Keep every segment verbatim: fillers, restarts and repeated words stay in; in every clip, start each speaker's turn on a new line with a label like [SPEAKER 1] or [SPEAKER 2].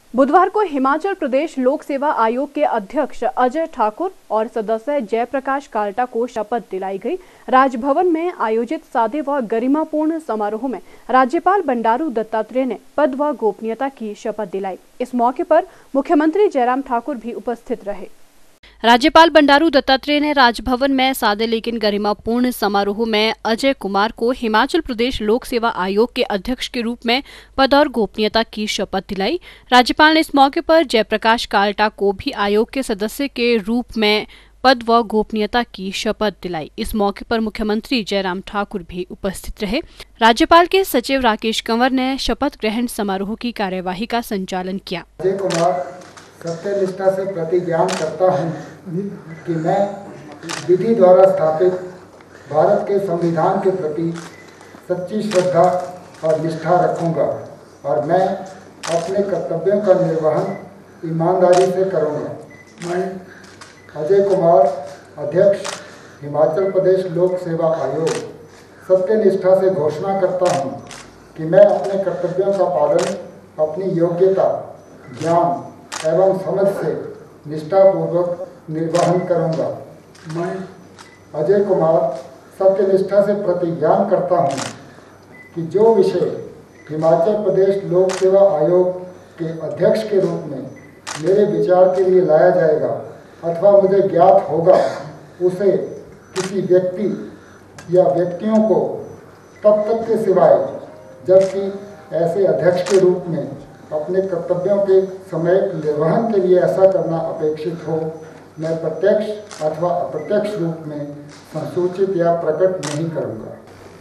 [SPEAKER 1] बुधवार को हिमाचल प्रदेश लोक सेवा आयोग के अध्यक्ष अजय ठाकुर और सदस्य जयप्रकाश काल्टा को शपथ दिलाई गई। राजभवन में आयोजित सादे व गरिमापूर्ण समारोह में राज्यपाल बंडारू दत्तात्रेय ने पद व गोपनीयता की शपथ दिलाई। इस मौके पर मुख्यमंत्री जयराम ठाकुर भी उपस्थित रहे। राज्यपाल बंडारू दत्तात्रेय ने राजभवन में सादे लेकिन गरिमापूर्ण समारोह में अजय कुमार को हिमाचल प्रदेश लोक सेवा आयोग के अध्यक्ष के रूप में पद और गोपनीयता की शपथ दिलाई। राज्यपाल ने इस मौके पर जयप्रकाश काल्टा को भी आयोग के सदस्य के रूप में पद व गोपनीयता की शपथ दिलाई। इस मौके पर मुख्यमंत्री जयराम ठाकुर भी उपस्थित रहे। राज्यपाल के सचिव राकेश कंवर ने शपथ ग्रहण समारोह की कार्यवाही का संचालन किया।
[SPEAKER 2] अजय कुमार सत्यनिष्ठा से प्रतिज्ञान करता हूँ कि मैं विधि द्वारा स्थापित भारत के संविधान के प्रति सच्ची श्रद्धा और निष्ठा रखूँगा और मैं अपने कर्तव्यों का निर्वहन ईमानदारी से करूँगा। मैं अजय कुमार, अध्यक्ष हिमाचल प्रदेश लोक सेवा आयोग, सत्यनिष्ठा से घोषणा करता हूँ कि मैं अपने कर्तव्यों का पालन अपनी योग्यता, ज्ञान एवं समझ से निष्ठापूर्वक निर्वहन करूँगा। मैं अजय कुमार सत्यनिष्ठा से प्रतिज्ञान करता हूँ कि जो विषय हिमाचल प्रदेश लोक सेवा आयोग के अध्यक्ष के रूप में मेरे विचार के लिए लाया जाएगा अथवा मुझे ज्ञात होगा, उसे किसी व्यक्ति या व्यक्तियों को तब तक के सिवाय जबकि ऐसे अध्यक्ष के रूप में अपने कर्तव्यों के समय निर्वहन के लिए ऐसा करना अपेक्षित हो, मैं प्रत्यक्ष अथवा अप्रत्यक्ष रूप में संसूचित या प्रकट नहीं करूँगा।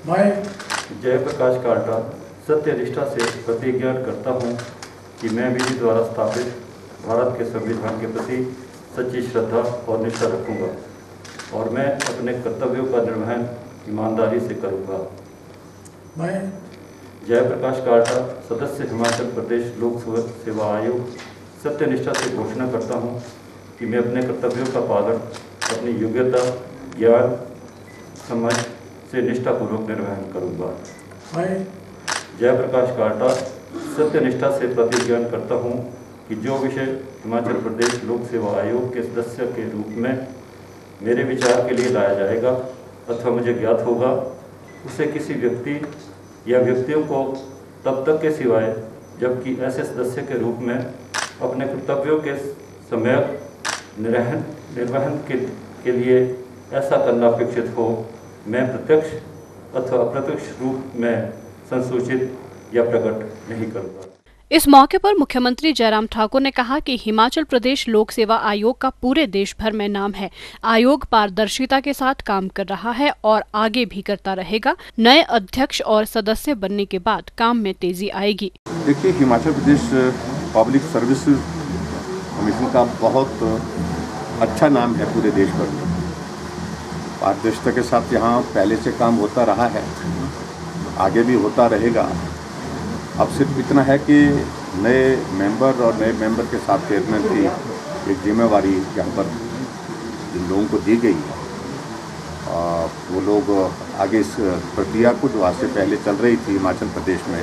[SPEAKER 3] मैं जयप्रकाश काल्टा सत्यनिष्ठा से प्रतिज्ञान करता हूँ कि मैं विधि द्वारा स्थापित भारत के संविधान के प्रति सच्ची श्रद्धा और निष्ठा रखूँगा और मैं अपने कर्तव्यों का निर्वहन ईमानदारी से करूँगा। मैं जयप्रकाश काल्टा सदस्य हिमाचल प्रदेश लोक सेवा आयोग, सत्यनिष्ठा से घोषणा करता हूँ कि मैं अपने कर्तव्यों का पालन अपनी योग्यता, ज्ञान, समझ से निष्ठापूर्वक निर्वहन करूँगा। मैं जयप्रकाश काल्टा सत्यनिष्ठा से प्रतिज्ञान करता हूँ कि जो विषय हिमाचल प्रदेश लोक सेवा आयोग के सदस्य के रूप में मेरे विचार के लिए लाया जाएगा अथवा मुझे ज्ञात होगा, उसे किसी व्यक्ति या व्यक्तियों को तब तक के सिवाय जबकि ऐसे सदस्य के रूप में अपने कर्तव्यों के समय निर्वहन निर्वहन के, के लिए ऐसा करना अपेक्षित हो, मैं प्रत्यक्ष अथवा अप्रत्यक्ष रूप में संसूचित या प्रकट नहीं करूँगा।
[SPEAKER 1] इस मौके पर मुख्यमंत्री जयराम ठाकुर ने कहा कि हिमाचल प्रदेश लोक सेवा आयोग का पूरे देश भर में नाम है। आयोग पारदर्शिता के साथ काम कर रहा है और आगे भी करता रहेगा। नए अध्यक्ष और सदस्य बनने के बाद काम में तेजी आएगी।
[SPEAKER 4] देखिए, Himachal Pradesh public service commission का बहुत अच्छा नाम है पूरे देश भर में। पारदर्शिता के साथ यहाँ पहले से काम होता रहा है, आगे भी होता रहेगा। अब सिर्फ इतना है कि नए मेंबर और नए मेंबर के साथ चेयरमैन की एक जिम्मेवारी यहाँ पर जिन लोगों को दी गई है, वो लोग आगे इस प्रक्रिया को जो आज से पहले चल रही थी हिमाचल प्रदेश में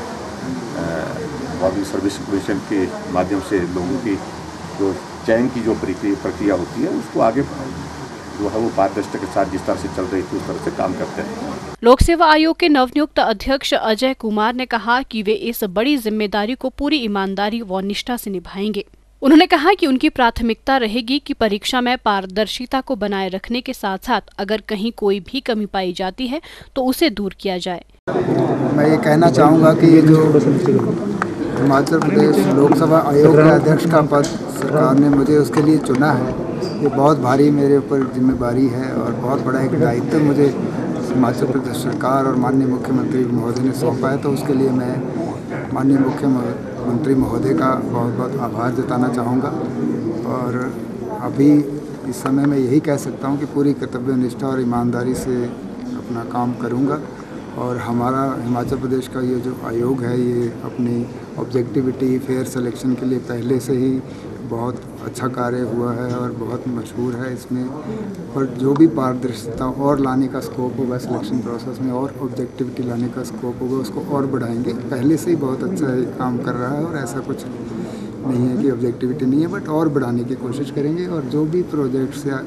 [SPEAKER 4] पब्लिक सर्विस कमीशन के माध्यम से लोगों की जो चयन की जो प्रक्रिया होती है, उसको आगे जो है वो पारदर्शिता के साथ जिस तरह से चल रही थी उस तरह से काम करते हैं।
[SPEAKER 1] लोक सेवा आयोग के नवनियुक्त अध्यक्ष अजय कुमार ने कहा कि वे इस बड़ी जिम्मेदारी को पूरी ईमानदारी व निष्ठा से निभाएंगे। उन्होंने कहा कि उनकी प्राथमिकता रहेगी कि परीक्षा में पारदर्शिता को बनाए रखने के साथ साथ अगर कहीं कोई भी कमी पाई जाती है तो उसे दूर किया जाए।
[SPEAKER 2] मैं ये कहना चाहूँगा कि ये जो हिमाचल प्रदेश लोक सेवा आयोग के अध्यक्ष का पद सरकार ने मुझे उसके लिए चुना है, ये बहुत भारी मेरे ऊपर जिम्मेदारी है और बहुत बड़ा एक दायित्व मुझे हिमाचल प्रदेश सरकार और माननीय मुख्यमंत्री महोदय ने सौंपा है। तो उसके लिए मैं माननीय मुख्यमंत्री महोदय का बहुत बहुत आभार जताना चाहूँगा और अभी इस समय मैं यही कह सकता हूँ कि पूरी कर्तव्यनिष्ठा और ईमानदारी से अपना काम करूँगा और हमारा हिमाचल प्रदेश का ये जो आयोग है ये अपनी ऑब्जेक्टिविटी, फेयर सिलेक्शन के लिए पहले से ही बहुत अच्छा कार्य हुआ है और बहुत मशहूर है इसमें। और जो भी पारदर्शिता और लाने का स्कोप होगा सिलेक्शन प्रोसेस में और ऑब्जेक्टिविटी लाने का स्कोप होगा उसको और बढ़ाएंगे। पहले से ही बहुत अच्छा काम कर रहा है और ऐसा कुछ नहीं है कि ऑब्जेक्टिविटी नहीं है, बट और बढ़ाने की कोशिश करेंगे। और जो भी प्रोजेक्ट्स या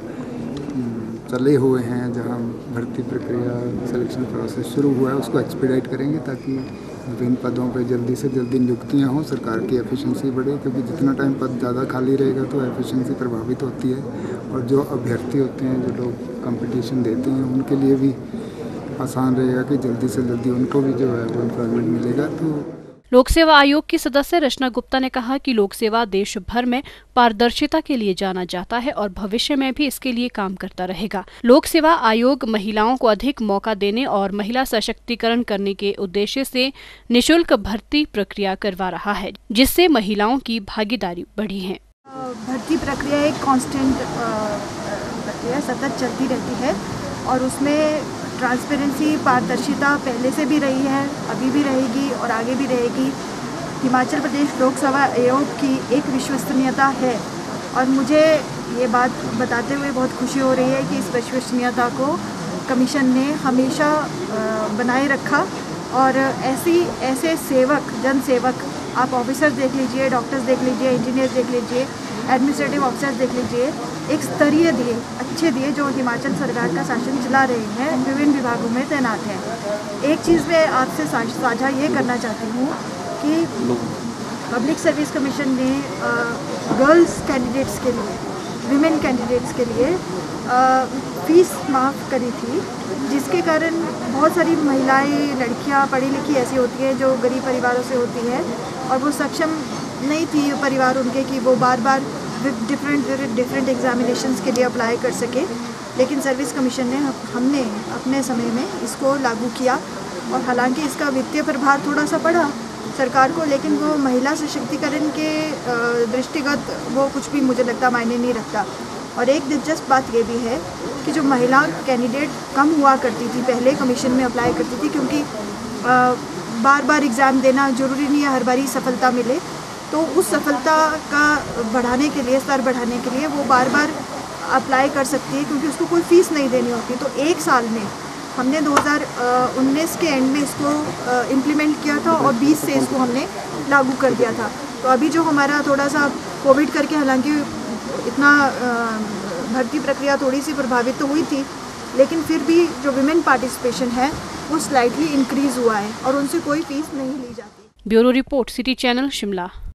[SPEAKER 2] चले हुए हैं, जहां भर्ती प्रक्रिया सिलेक्शन प्रोसेस शुरू हुआ है, उसको एक्सपीडाइट करेंगे ताकि विभिन्न पदों पे जल्दी से जल्दी नियुक्तियां हों, सरकार की एफिशिएंसी बढ़े। क्योंकि जितना टाइम पद ज़्यादा खाली रहेगा तो एफिशिएंसी प्रभावित होती है, और जो अभ्यर्थी होते हैं, जो लोग कंपटीशन देते हैं, उनके लिए भी आसान रहेगा कि जल्दी से जल्दी उनको भी जो है वो एम्प्लॉयमेंट मिलेगा। तो
[SPEAKER 1] लोक सेवा आयोग की सदस्य रचना गुप्ता ने कहा कि लोक सेवा देश भर में पारदर्शिता के लिए जाना जाता है और भविष्य में भी इसके लिए काम करता रहेगा। लोक सेवा आयोग महिलाओं को अधिक मौका देने और महिला सशक्तिकरण करने के उद्देश्य से निःशुल्क भर्ती प्रक्रिया करवा रहा है, जिससे महिलाओं की भागीदारी बढ़ी है।
[SPEAKER 5] भर्ती प्रक्रिया एक कांस्टेंट प्रक्रिया सतत चलती रहती है और उसमें ट्रांसपेरेंसी, पारदर्शिता पहले से भी रही है, अभी भी रहेगी और आगे भी रहेगी। हिमाचल प्रदेश लोक सेवा आयोग की एक विश्वसनीयता है और मुझे ये बात बताते हुए बहुत खुशी हो रही है कि इस विश्वसनीयता को कमीशन ने हमेशा बनाए रखा। और ऐसी ऐसे सेवक, जन सेवक, आप ऑफिसर्स देख लीजिए, डॉक्टर्स देख लीजिए, इंजीनियर्स देख लीजिए, एडमिनिस्ट्रेटिव ऑफिसर्स देख लीजिए, एक स्तरीय दिए, अच्छे दिए जो हिमाचल सरकार का शासन चला रहे हैं, विभिन्न विभागों में तैनात हैं। एक चीज़ मैं आपसे साझा ये करना चाहती हूँ कि पब्लिक सर्विस कमीशन ने गर्ल्स कैंडिडेट्स के लिए, विमेन कैंडिडेट्स के लिए आ, फीस माफ़ करी थी, जिसके कारण बहुत सारी महिलाएं, लड़कियां पढ़ी लिखी ऐसी होती हैं जो गरीब परिवारों से होती है और वो सक्षम नहीं थी परिवार उनके कि वो बार बार डिफरेंट डिफरेंट एग्जामिनेशंस के लिए अप्लाई कर सके। लेकिन सर्विस कमीशन ने हमने अपने समय में इसको लागू किया और हालांकि इसका वित्तीय प्रभार थोड़ा सा बढ़ा सरकार को, लेकिन वो महिला सशक्तिकरण के दृष्टिगत वो कुछ भी मुझे लगता मायने नहीं रखता। और एक दिलचस्प बात ये भी है कि जो महिला कैंडिडेट कम हुआ करती थी पहले कमीशन में अप्लाई करती थी, क्योंकि आ, बार बार एग्ज़ाम देना ज़रूरी नहीं है हर बारी सफलता मिले, तो उस सफलता का बढ़ाने के लिए, स्तर बढ़ाने के लिए वो बार बार अप्लाई कर सकती है क्योंकि उसको कोई फ़ीस नहीं देनी होती। तो एक साल में हमने दो हज़ार उन्नीस के एंड में इसको इम्प्लीमेंट किया था और बीस से इसको हमने लागू कर दिया था। तो अभी जो हमारा थोड़ा सा कोविड करके हालांकि इतना भर्ती प्रक्रिया थोड़ी सी प्रभावित तो हुई थी, लेकिन फिर भी जो विमेन पार्टिसिपेशन है वो स्लाइटली इंक्रीज़ हुआ है और उनसे कोई फीस नहीं ली जाती।
[SPEAKER 1] Bureau report, city channel, Shimla.